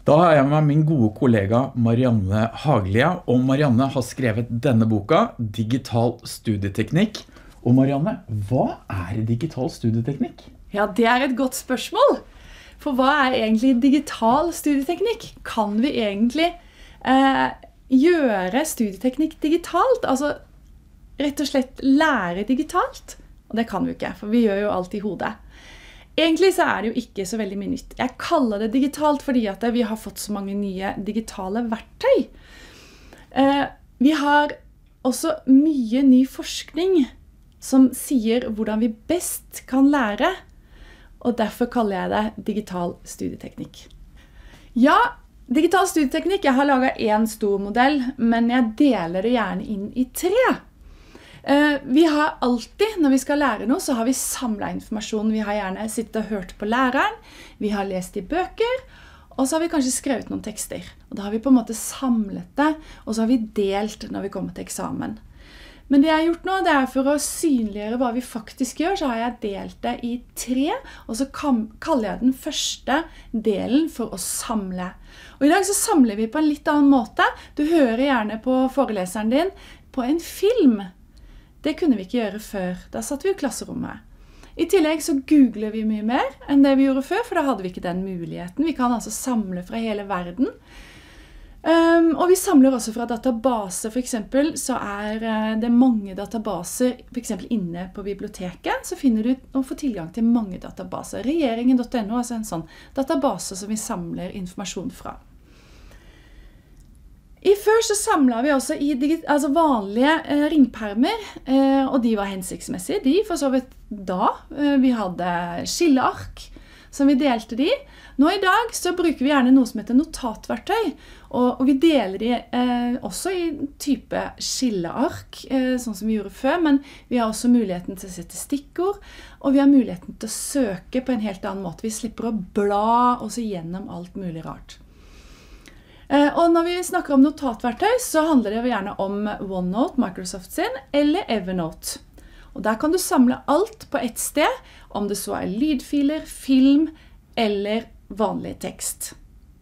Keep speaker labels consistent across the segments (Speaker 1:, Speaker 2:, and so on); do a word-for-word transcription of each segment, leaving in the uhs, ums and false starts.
Speaker 1: Da har jeg med min gode kollega Marianne Haglia, og Marianne har skrevet denne boka, Digital studieteknikk. Og Marianne, hva er digital studieteknikk?
Speaker 2: Ja, det er et godt spørsmål. For hva er egentlig digital studieteknikk? Kan vi egentlig eh, gjøre studieteknikk digitalt? Altså rett og slett lære digitalt? Og det kan vi ikke, for vi gjør jo alt i hodet. Egentlig så er det jo ikke så veldig mye nytt. Jeg kaller det digitalt fordi at vi har fått så mange nye digitale verktøy. Eh, vi har også mye ny forskning som sier hvordan vi best kan lære, og derfor kaller jeg det digital studieteknikk. Ja, digital studieteknikk, jeg har laget en stor modell, men jeg deler det gjerne inn i tre. Vi har alltid, når vi skal lære noe, så har vi samlet informasjon. Vi har gjerne sittet og hørt på læreren, vi har lest i bøker, og så har vi kanskje skrevet noen tekster. Og da har vi på en måte samlet det, og så har vi delt når vi kommer til eksamen. Men det jeg har gjort nå, det er for å synliggjøre hva vi faktisk gjør, så har jeg delt det i tre, og så kaller jeg den første delen for å samle. Og i dag så samler vi på en litt annen måte. Du hører gjerne på foreleseren din på en film. Det kunne vi ikke gjøre før. Da satt vi i klasserommet. I tillegg så googler vi mye mer enn det vi gjorde før, for da hadde vi ikke den muligheten. Vi kan altså samle fra hele verden. Um, og vi samler også fra databaser. For eksempel så er det mange databaser, for eksempel inne på biblioteket, så finner du å få tilgang til mange databaser. regjeringen punktum no er altså en sånn database som vi samler informasjon fra. I før så samlet vi også i altså vanlige eh, ringpermer, eh, og de var hensiktsmessige, de for så vidt da. Eh, vi hadde skilleark som vi delte de. Nå i dag så bruker vi gjerne noe som heter notatverktøy, og, og vi deler de eh, også i type skilleark, eh, sånn som vi gjorde før, men vi har også muligheten til å sette stikkord, og vi har muligheten til å søke på en helt annen måte. Vi slipper å bla oss igjennom alt mulig rart. Og når vi snakker om notatverktøy, så handler det gjerne om OneNote, Microsoft sin, eller Evernote. Og der kan du samle alt på ett sted, om det så er lydfiler, film eller vanlig tekst.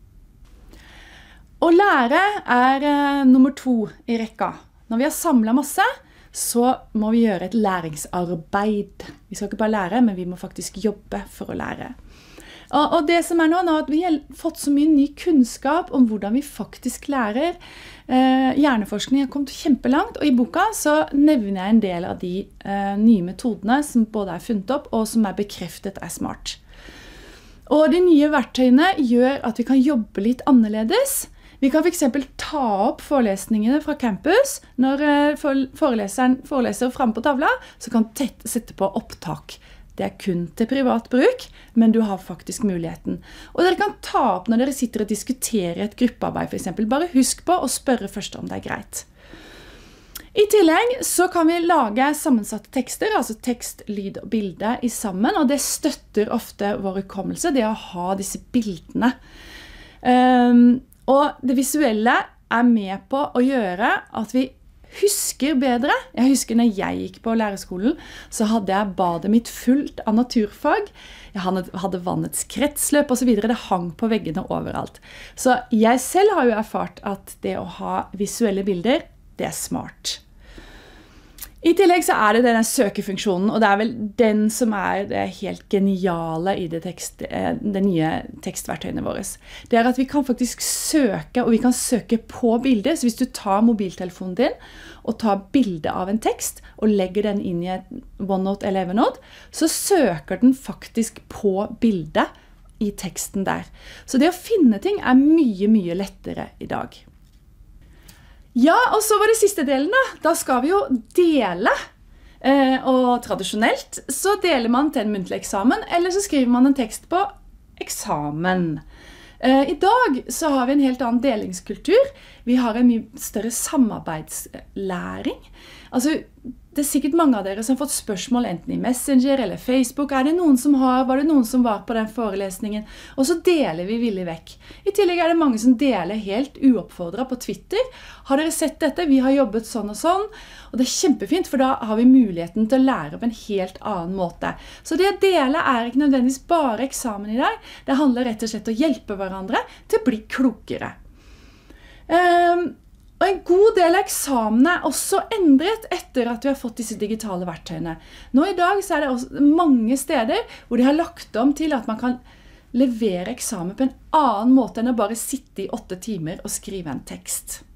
Speaker 2: Å lære er uh, nummer to i rekka. Når vi har samlet masse, så må vi gjøre et læringsarbeid. Vi skal ikke bare lære, men vi må faktisk jobbe for å lære. Og det som er nå, nå at vi har fått så mye ny kunnskap om hvordan vi faktisk lærer. Eh, hjerneforskning har kommet kjempelangt, og i boka så nevner jeg en del av de eh, nye metodene som både er funnet opp og som er bekreftet er smart. Og de nye verktøyene gjør at vi kan jobbe litt annerledes. Vi kan for eksempel ta opp forelesningene fra campus. Når eh, foreleseren foreleser fremme på tavla, så kan du sette på opptak. Det er kun til privat bruk, men du har faktisk muligheten. Og dere kan ta opp når dere sitter og diskuterer et gruppearbeid for eksempel. Bare husk på å spørre først om det er greit. I tillegg så kan vi lage sammensatte tekster, altså tekst, lyd og bilde i sammen, og det støtter ofte vår hukommelse, det å ha disse bildene. Um, og det visuelle er med på å gjøre at vi husker bedre. Jeg husker når jeg gikk på lærerskolen, så hadde jeg badet mitt fullt av naturfag. Jeg hadde vannets kretsløp og så videre. Det hang på veggene overalt. Så jeg selv har jo erfart at det å ha visuelle bilder, det er smart. I tillegg så er det denne søkefunksjonen, og det er vel den som er det helt geniale i det, tekst, det nye tekstverktøyene våre. Det er at vi kan faktisk søke, og vi kan søke på bilder. Så hvis du tar mobiltelefonen din og tar bilde av en tekst og legger den inn i et OneNote eller Evernote, så søker den faktisk på bildet i teksten der. Så det å finne ting er mye, mye lettere i dag. Ja, og så var det siste delen da. Da skal vi jo dele, eh, og tradisjonelt så deler man til en muntlig eksamen, eller så skriver man en tekst på eksamen. Eh, I dag så har vi en helt annen delingskultur. Vi har en mye større samarbeidslæring. Altså, det er sikkert mange av dere som har fått spørsmål enten i Messenger eller Facebook. Er det noen som har, var det noen som var på den forelesningen? Og så deler vi villig vekk. I tillegg er det mange som deler helt uoppfordret på Twitter. Har dere sett dette? Vi har jobbet sånn og sånn. Og det er kjempefint, for da har vi muligheten til å lære på en helt annen måte. Så det å dele er ikke nødvendigvis bare eksamen i dag. Det handler rett og slett om å hjelpe hverandre til å bli klokere. Um, Og en god del av eksamene er også endret etter at vi har fått disse digitale verktøyene. Nå i dag så er det også mange steder hvor de har lagt om til at man kan levere eksamen på en annen måte enn å bare sitte i åtte timer og skrive en tekst.